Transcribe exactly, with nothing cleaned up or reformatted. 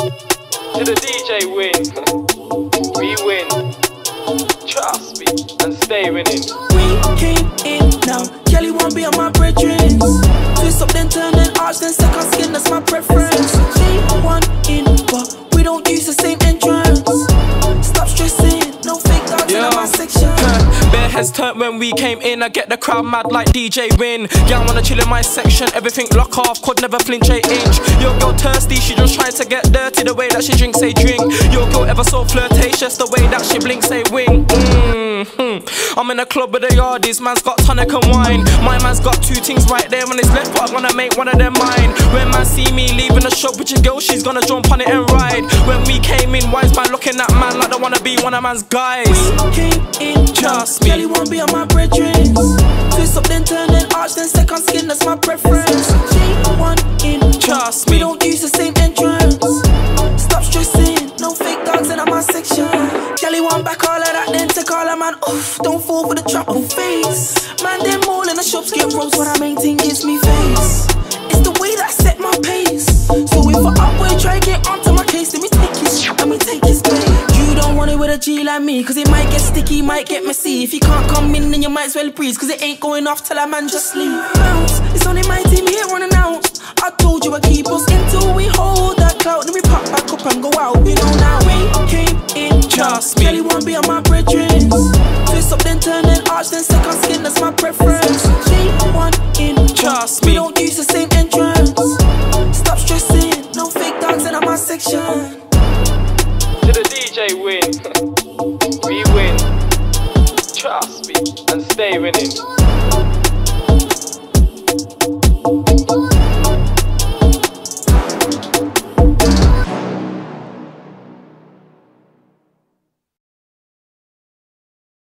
To the D J win. We win. Trust me and stay winning. We came in now. Kelly won't be on my brethren. Twist up then turn and arch then second skin, that's my preference. They one in but we don't use the same entrance. Stop stressing, no fake dogs in my section. Bare heads turned when we came in. I get the crowd mad like D J Win. Yeah, I wanna chill in my section. Everything lock off, could never flinch an inch. Your girl thirsty, she just trying to get dirty. The way that she drinks, say drink. Your girl ever so flirtatious. The way that she blinks, say wing. Mm-hmm. I'm in a club with the yardies. Man's got tonic and wine. My man's got two things right there on his left, but I'm gonna make one of them mine. When man see me leaving the shop with your girl, she's gonna jump on it and ride. When we came in, wise man looking at man like they wanna be one of man's guys. We came in, trust me. Kelly won't be on my brethren. Twist up then turn and arch then second skin, that's my preference. G one in, trust me. We don't use the same entrance. Stop stressing, no fake dogs in my section. Kelly want back all of that, then take all of man off. Don't fall for the trouble face. Man, them all in the shops get ropes, but I maintain gives me face. It's the way that I set my pace. So if I upward try get onto my case, let me take his, let me take his place. You don't want it with a G like me, cause it might get sticky, might get messy. If you can't come in, then you might as well breeze, cause it ain't going off till a man just leave. Bounce, it's only my team here unannounced. I told you I keep us until we hold that clout, then we pop back up and go out. You know now we came in, trust me. Kelly won't be on my brethren. Twist up then turn and arch then second skin, that's my preference. G one in, trust me. We don't use the same entrance. Stop stressing, no fake dogs in my section. To the D J win. We win. Trust me and stay winning.